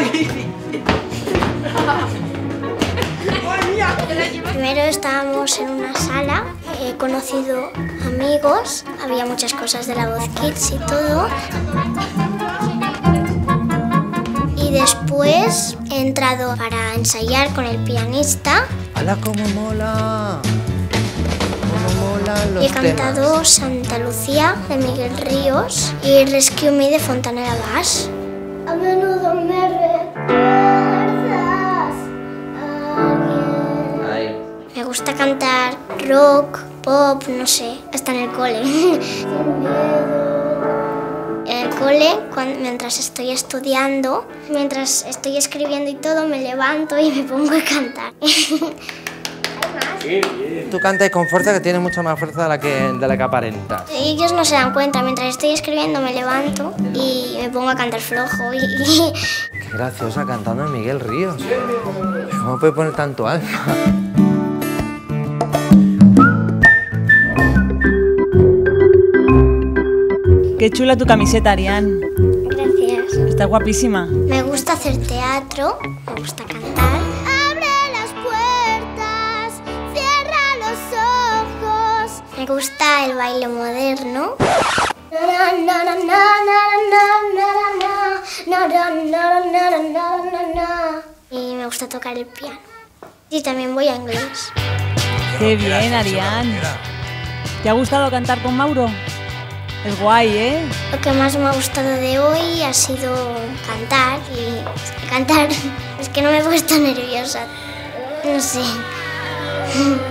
Primero estábamos en una sala, he conocido amigos, había muchas cosas de La Voz Kids y todo. Y después he entrado para ensayar con el pianista. ¡Hala, cómo mola! ¡Cómo molan los Y he cantado temas! Santa Lucía de Miguel Ríos y Rescue Me de Fontanella Bass. A menudo me recuerdas a alguien. Ahí. Me gusta cantar rock, pop, no sé, hasta en el cole. En el cole, mientras estoy estudiando, mientras estoy escribiendo y todo, me levanto y me pongo a cantar. Tú cantas con fuerza, que tienes mucha más fuerza de la que aparentas. Ellos no se dan cuenta, mientras estoy escribiendo me levanto y me pongo a cantar flojo. Qué graciosa cantando en Miguel Ríos. ¿Cómo puede poner tanto alma? Qué chula tu camiseta, Arián. Gracias. Está guapísima. Me gusta hacer teatro, me gusta cantar. Abre las puertas, cierra los ojos. Me gusta el baile moderno. Y me gusta tocar el piano. Y también voy a inglés. Qué bien, Arián. ¿Te ha gustado cantar con Mauro? Es guay, ¿eh? Lo que más me ha gustado de hoy ha sido cantar y cantar. Es que no me he puesto nerviosa. No sé.